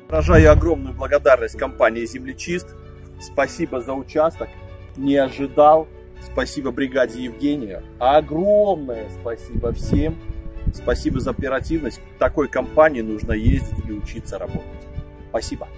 Выражаю огромную благодарность компании «Землечист». Спасибо за участок. Не ожидал. Спасибо бригаде Евгения. Огромное спасибо всем. Спасибо за оперативность. В такой компании нужно ездить и учиться работать. Спасибо.